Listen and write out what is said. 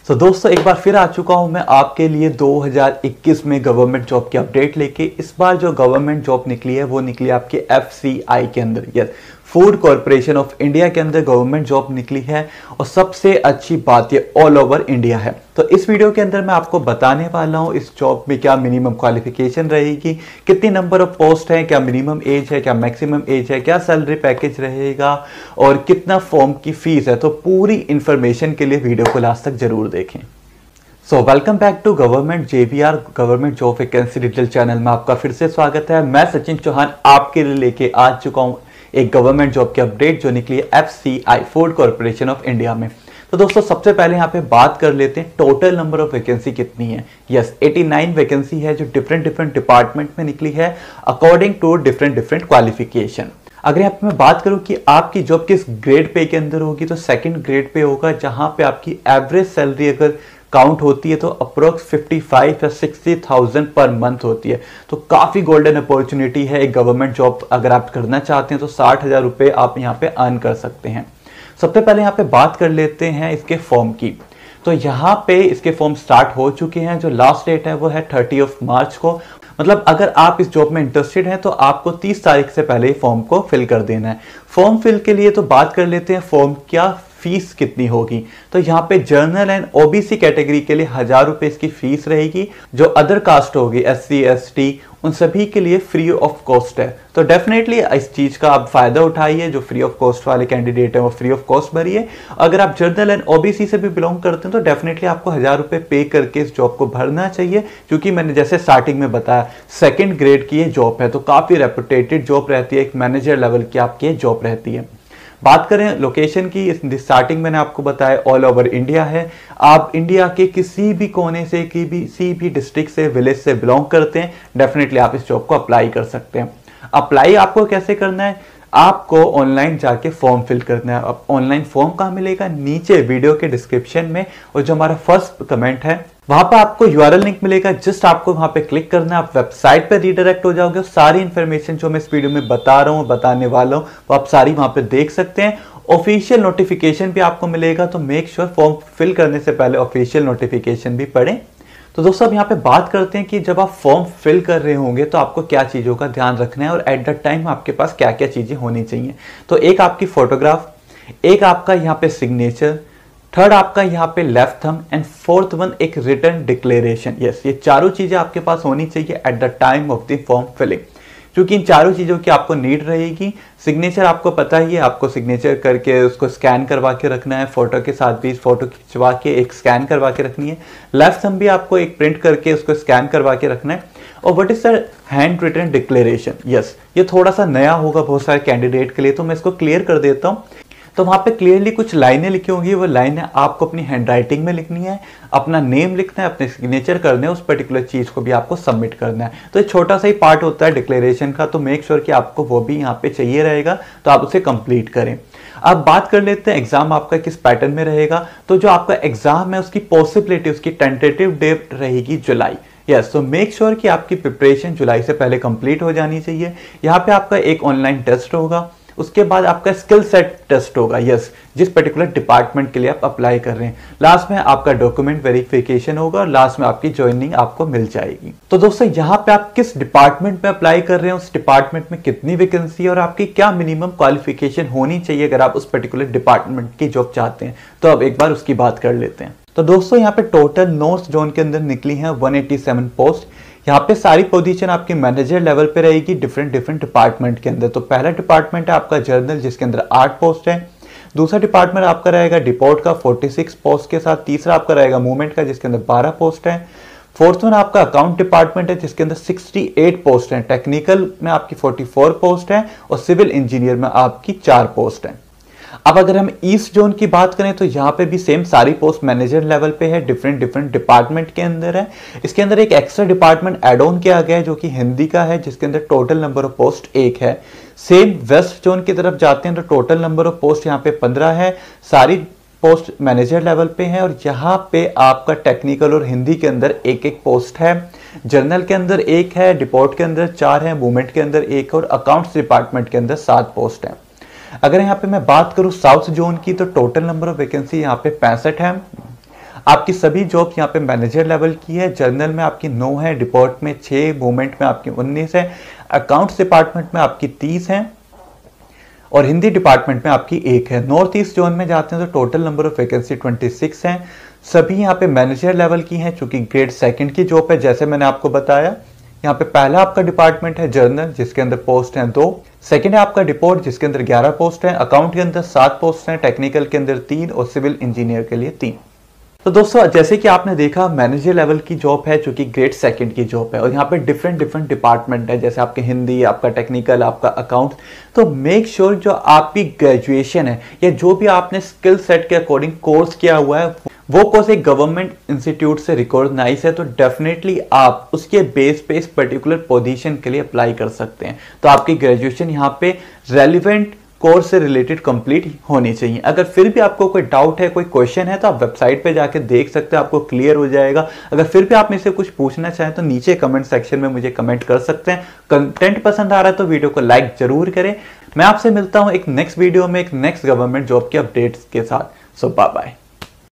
दोस्तों एक बार फिर आ चुका हूं मैं आपके लिए 2021 में गवर्नमेंट जॉब की अपडेट लेके। इस बार जो गवर्नमेंट जॉब निकली है वो निकली आपके एफसीआई के अंदर, yes food corporation of India के अंदर गवर्नमेंट जॉब निकली है। और सबसे अच्छी बात ये ऑल ओवर इंडिया है। तो इस वीडियो के अंदर मैं आपको बताने वाला हूं इस जॉब में क्या मिनिमम क्वालिफिकेशन रहेगी, कितनी नंबर ऑफ पोस्ट है, क्या मिनिमम एज है, क्या मैक्सिमम एज है, क्या सैलरी पैकेज रहेगा और कितना फॉर्म की फीस है। तो पूरी इंफॉर्मेशन के लिए वीडियो को लास्ट तक जरूर देखें। Welcome back to government JVR government job vacancy detail channel में आपका फिर से स्वागत है। मैं सचिन चौहान आपके लिए लेके आ चुका हूं एक गवर्नमेंट जॉब की अपडेट जो निकली है FCI food corporation of India में। तो दोस्तों सबसे पहले यहाँ पे बात कर लेते हैं टोटल नंबर ऑफ वैकेंसी कितनी है। यस 89 वैकेंसी है जो डिफरेंट डिपार्टमेंट में निकली है अकॉर्डिंग टू डिफरेंट क्वालिफिकेशन। अगर यहाँ पे मैं बात करूं कि आपकी जॉब किस ग्रेड पे के अंदर होगी तो सेकंड ग्रेड पे होगा, जहां पे आपकी एवरेज सैलरी अगर काउंट होती है तो अप्रोक्स 55 या 60,000 पर मंथ होती है। तो काफी गोल्डन अपॉर्चुनिटी है एक गवर्नमेंट जॉब अगर आप करना चाहते हैं तो 60,000 रुपए आप यहाँ पे अर्न कर सकते हैं। सबसे पहले यहाँ पे बात कर लेते हैं इसके फॉर्म की। तो यहाँ पे इसके फॉर्म स्टार्ट हो चुके हैं। जो लास्ट डेट है वो है 30 मार्च को। मतलब अगर आप इस जॉब में इंटरेस्टेड हैं तो आपको 30 तारीख से पहले फॉर्म को फिल कर देना है। फॉर्म फिल के लिए तो बात कर लेते हैं फॉर्म क्या फीस कितनी होगी। तो यहाँ पे जर्नल एंड ओबीसी कैटेगरी के लिए 1000 रुपए इसकी फीस रहेगी। जो अदर कास्ट होगी एससी एसटी उन सभी के लिए फ्री ऑफ कॉस्ट है। तो डेफिनेटली इस चीज का आप फायदा उठाइए। जो फ्री ऑफ कॉस्ट वाले कैंडिडेट है वो फ्री ऑफ कॉस्ट भरिए। अगर आप जर्नल एंड ओबीसी से भी बिलोंग करते हैं तो डेफिनेटली आपको 1000 रुपए पे करके इस जॉब को भरना चाहिए, क्योंकि मैंने जैसे स्टार्टिंग में बताया सेकंड ग्रेड की ये जॉब है। तो काफी रेपुटेटेड जॉब रहती है, एक मैनेजर लेवल की आपकी जॉब रहती है। बात करें लोकेशन की, स्टार्टिंग मैंने आपको बताया ऑल ओवर इंडिया है। आप इंडिया के किसी भी कोने से किसी भी डिस्ट्रिक्ट से विलेज से बिलोंग करते हैं डेफिनेटली आप इस जॉब को अप्लाई कर सकते हैं। अप्लाई आपको कैसे करना है, आपको ऑनलाइन जाके फॉर्म फिल करना है। अब ऑनलाइन फॉर्म कहाँ मिलेगा, नीचे वीडियो के डिस्क्रिप्शन में और जो हमारा फर्स्ट कमेंट है वहां पर आपको यूआरएल लिंक मिलेगा। जस्ट आपको वहां पे क्लिक करना है, आप वेबसाइट पे रीडायरेक्ट हो जाओगे। सारी इंफॉर्मेशन जो मैं इस वीडियो में बता रहा हूँ बताने वाला हूँ वो आप सारी वहां पे देख सकते हैं। ऑफिशियल नोटिफिकेशन भी आपको मिलेगा, तो मेक श्योर फॉर्म फिल करने से पहले ऑफिशियल नोटिफिकेशन भी पढ़ें। तो दोस्तों अब यहाँ पे बात करते हैं कि जब आप फॉर्म फिल कर रहे होंगे तो आपको क्या चीजों का ध्यान रखना है और एट द टाइम आपके पास क्या क्या चीजें होनी चाहिए। तो एक आपकी फोटोग्राफ, एक आपका यहाँ पे सिग्नेचर, थर्ड आपका यहाँ पे left thumb and fourth one एक रिटन डिक्लेरेशन। यस ये चारों चीजें आपके पास होनी चाहिए at the time of the form filling, क्योंकि इन चारों चीजों की आपको नीड रहेगी। सिग्नेचर आपको पता ही है, आपको सिग्नेचर करके उसको स्कैन करवा के रखना है, फोटो के साथ भी फोटो खिंचवा के एक स्कैन करवा के रखनी है। लेफ्ट थंब भी आपको एक प्रिंट करके उसको स्कैन करवा के रखना है। और what is the hand written declaration, yes ये थोड़ा सा नया होगा बहुत सारे कैंडिडेट के लिए, तो मैं इसको क्लियर कर देता हूँ। तो वहां पे क्लियरली कुछ लाइनें लिखी होंगी, वो लाइनें आपको अपनी हैंडराइटिंग में लिखनी है, अपना नेम लिखना है, अपने सिग्नेचर करने है, उस पर्टिकुलर चीज को भी आपको सबमिट करना है। तो एक छोटा सा ही पार्ट होता है डिक्लेरेशन का, तो मेक श्योर कि आपको वो भी यहाँ पे चाहिए रहेगा, तो आप उसे कंप्लीट करें। अब बात कर लेते हैं एग्जाम आपका किस पैटर्न में रहेगा। तो जो आपका एग्जाम है उसकी पॉसिबिलिटी, उसकी टेंटेटिव डेट रहेगी जुलाई। यस तो मेक श्योर कि आपकी प्रिपरेशन जुलाई से पहले कंप्लीट हो जानी चाहिए। यहाँ पे आपका एक ऑनलाइन टेस्ट होगा, उसके बाद आपका स्किल सेट टेस्ट होगा। यस जिस पर्टिकुलर डिपार्टमेंट के लिए आप अप्लाई कर रहे हैं। लास्ट में आपका डॉक्यूमेंट वेरिफिकेशन होगा और लास्ट में आपकी ज्वाइनिंग आपको मिल जाएगी। तो दोस्तों यहाँ पे आप किस डिपार्टमेंट में अप्लाई कर रहे हैं, उस डिपार्टमेंट में कितनी वैकेंसी है और आपकी क्या मिनिमम क्वालिफिकेशन होनी चाहिए अगर आप उस पर्टिकुलर डिपार्टमेंट की जॉब चाहते हैं। तो अब एक बार उसकी बात कर लेते हैं। तो दोस्तों यहाँ पे टोटल नॉर्थ जोन के अंदर निकली है 187 पोस्ट। यहाँ पे सारी पोजीशन आपकी मैनेजर लेवल पे रहेगी डिफरेंट डिपार्टमेंट के अंदर। तो पहला डिपार्टमेंट है आपका जर्नल जिसके अंदर 8 पोस्ट है। दूसरा डिपार्टमेंट आपका रहेगा डिपोर्ट का 46 पोस्ट के साथ। तीसरा आपका रहेगा मूवमेंट का जिसके अंदर 12 पोस्ट है। फोर्थ वन आपका अकाउंट डिपार्टमेंट है जिसके अंदर 68 पोस्ट है। टेक्निकल में आपकी 44 पोस्ट है और सिविल इंजीनियर में आपकी 4 पोस्ट है। अब अगर हम ईस्ट जोन की बात करें तो यहाँ पे भी सेम सारी पोस्ट मैनेजर लेवल पे है, डिफरेंट डिपार्टमेंट के अंदर है। इसके अंदर एक एक्स्ट्रा डिपार्टमेंट ऐड ऑन किया गया है जो कि हिंदी का है, जिसके अंदर टोटल नंबर ऑफ पोस्ट 1 है। सेम वेस्ट जोन की तरफ जाते हैं तो टोटल नंबर ऑफ पोस्ट यहाँ पे 15 है। सारी पोस्ट मैनेजर लेवल पे है और यहाँ पे आपका टेक्निकल और हिंदी के अंदर एक पोस्ट है। जर्नल के अंदर 1 है, डिपोर्ट के अंदर 4 है, मूवमेंट के अंदर 1 और अकाउंट्स डिपार्टमेंट के अंदर 7 पोस्ट है। अगर यहाँ पे मैं बात करूं साउथ जोन की तो टोटल नंबर ऑफ वैकेंसी यहाँ पे 65 है। आपकी सभी जॉब यहाँ पे मैनेजर लेवल की है। जनरल में आपकी 9 है, डिपार्ट में 6, मूवमेंट में आपकी 19 है, अकाउंट्स डिपार्टमेंट में आपकी 30 है और हिंदी डिपार्टमेंट में आपकी 1 है। नॉर्थ ईस्ट जोन में जाते हैं तो टोटल नंबर ऑफ वैकेंसी 26 हैं। सभी यहाँ पे मैनेजर लेवल की हैं, चूंकि ग्रेड 2 की जॉब है। जैसे मैंने आपको बताया, यहाँ पे पहला आपका डिपार्टमेंट है जनरल, जिसके अंदर पोस्ट हैं 2। सेकंड है आपका रिपोर्ट, जिसके अंदर 11 पोस्ट हैं। अकाउंट के अंदर 7 पोस्ट हैं, टेक्निकल के अंदर 3 और सिविल इंजीनियर के लिए 3। तो दोस्तों, जैसे कि आपने देखा, मैनेजर लेवल की जॉब है, जो कि ग्रेड 2 की जॉब है और यहाँ पे डिफरेंट डिपार्टमेंट है, जैसे आपके हिंदी, आपका टेक्निकल, आपका अकाउंट। तो मेक श्योर जो आपकी ग्रेजुएशन है या जो भी आपने स्किल सेट के अकॉर्डिंग कोर्स किया हुआ है, वो कोर्स एक गवर्नमेंट इंस्टीट्यूट से रिकॉग्नाइज है, तो डेफिनेटली आप उसके बेस पे इस पर्टिकुलर पोजीशन के लिए अप्लाई कर सकते हैं। तो आपकी ग्रेजुएशन यहाँ पे रेलिवेंट कोर्स से रिलेटेड कंप्लीट होनी चाहिए। अगर फिर भी आपको कोई डाउट है, कोई क्वेश्चन है, तो आप वेबसाइट पे जाके देख सकते हैं, आपको क्लियर हो जाएगा। अगर फिर भी आप मुझसे कुछ पूछना चाहें तो नीचे कमेंट सेक्शन में मुझे कमेंट कर सकते हैं। कंटेंट पसंद आ रहा है तो वीडियो को लाइक जरूर करें। मैं आपसे मिलता हूं एक नेक्स्ट वीडियो में एक नेक्स्ट गवर्नमेंट जॉब के अपडेट्स के साथ। So bye bye.